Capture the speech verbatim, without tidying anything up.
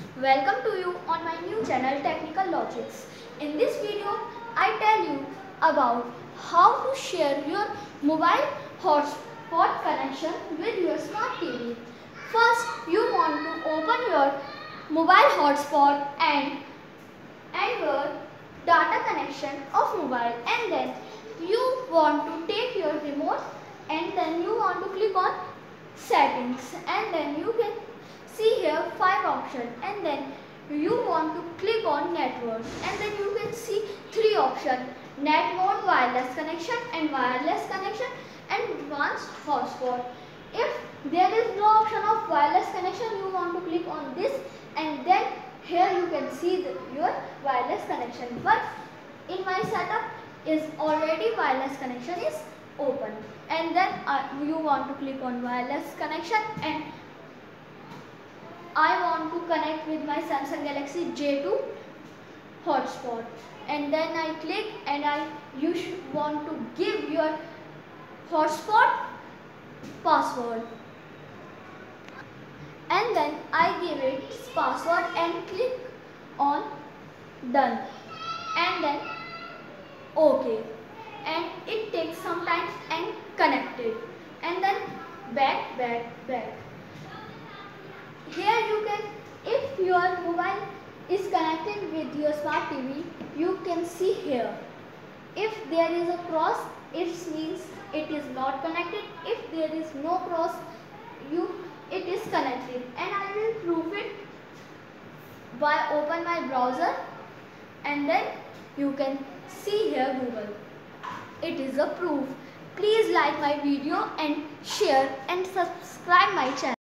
Welcome to you on my new channel Technical Logics. In this video, I tell you about how to share your mobile hotspot connection with your smart T V. First, you want to open your mobile hotspot and, and your data connection of mobile, and then you want to take your remote and then you want to click on settings, and then you can see here five options, and then you want to click on network, and then you can see three options: net mode, wireless connection and wireless connection, and advanced hotspot. If there is no option of wireless connection, you want to click on this, and then here you can see the, your wireless connection. But in my setup is already wireless connection is open, and then uh, you want to click on wireless connection, and I want to connect with my Samsung Galaxy J two hotspot, and then I click, and I you should want to give your hotspot password, and then I give it password and click on done, and then OK, and it takes some time and connected, and then back back back. Here you can, if your mobile is connected with your smart T V, you can see here. If there is a cross, it means it is not connected. If there is no cross, you it is connected. And I will prove it by open my browser, and then you can see here Google. It is a proof. Please like my video and share and subscribe my channel.